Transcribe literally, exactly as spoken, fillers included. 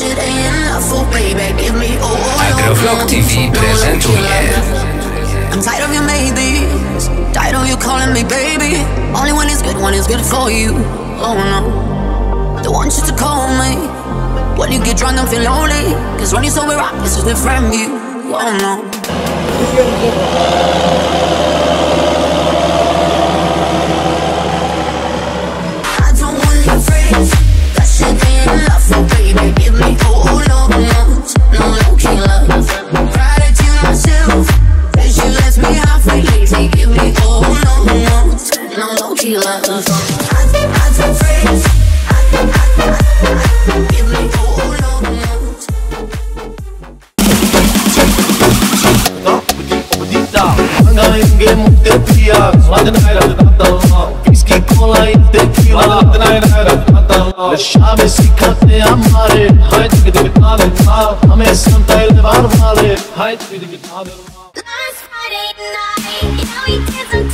RzW T V prezentuje. I'm tired of you maybes, tired of you calling me baby. Only when it's good, when it's good for you. Oh no, don't want you to call me when you get drunk and feel lonely. Cause when you're sober up, it's just different from you. Oh no. I don't want your friends, that shit ain't love for baby. Give me all no, no low-key love. Pride to myself, cause you left me halfway lazy. Give me all no, no, no low-key love. I I don't friends, I, I, I, I, give me all no, no. Game of the Pia, what the night of the Whiskey, cola, and tequila, the night of the Shabbos, Kate, Amare, hide to the guitar, I'm a Santa Levar Valley, hide to the guitar. Last Friday night, yeah, we did some